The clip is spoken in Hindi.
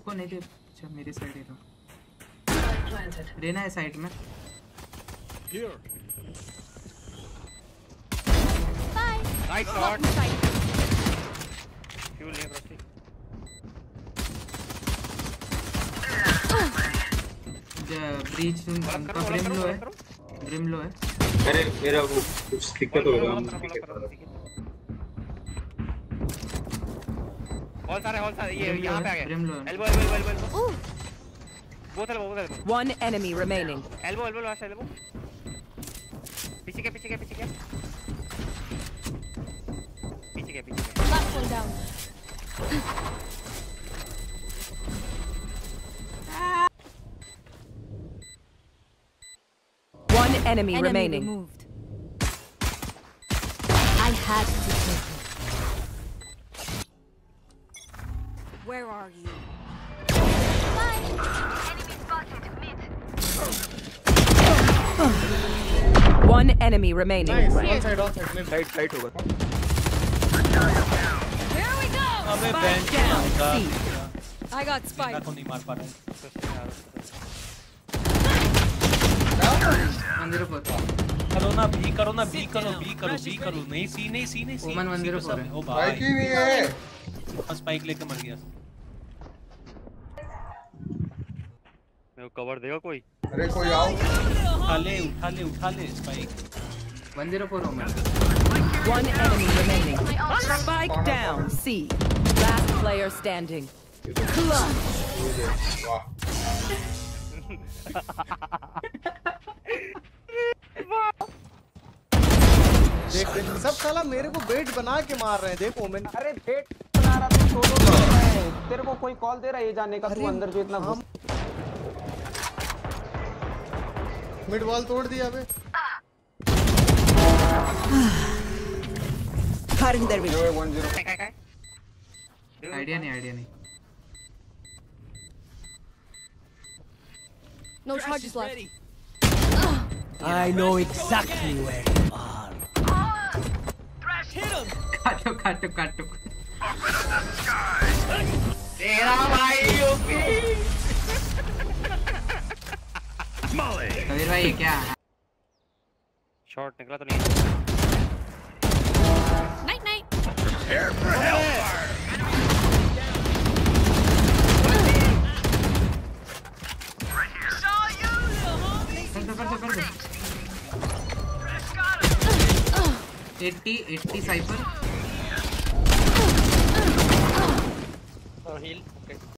रुको नहीं दे। अच्छा मेरे साइड ही रहो। रेना है साइड में। Nice shot. फ्यूल ले ब्रो। ब्रीच उनका ब्रिम लो है। ब्रिम लो है। अरे मेरा वो कुछ दिक्कत हो रहा है। हॉल सारे ये यहां पे आ गए। ब्रिम लो। एल्बो बोतल। One enemy remaining. Elbow last elbow. पीछे के Last one down. One enemy remaining. Removed. I had to take it. Where are you? Bye. Enemy spotted mid. One enemy remaining. Nice. One side में साइड होगा। Here we go. अबे Spike down. C. I got spike. को नहीं मार पा रहा है। मंदिर पर करो ना बी करो नहीं सी ओमन मंदिर पर है। ओ भाई की नहीं है। स्पाइक लेके मर गया। मेरे को कवर देगा कोई? अरे कोई आओ। उठा ले स्पाइक। मंदिर पर ओमन। One enemy remaining. Spike down. C. Last player standing. वाह। देख सब साला मेरे को बेट बना के मार रहे हैं। देख ओमेन। अरे बेट बना रहा तू सोलो कर रहा है। तेरे को कोई कॉल दे रहा है ये जाने का तू अंदर जो इतना घुस। मिड वॉल तोड़ दिया बे। Harinder will. आइडिया नहीं। No charges left. I know exactly where you are. काटो। तेरा भाई यूपी। कबीर भाई ये क्या? शॉट निकला तो नहीं। Night night. कर दो। 80 साइपर। और हील।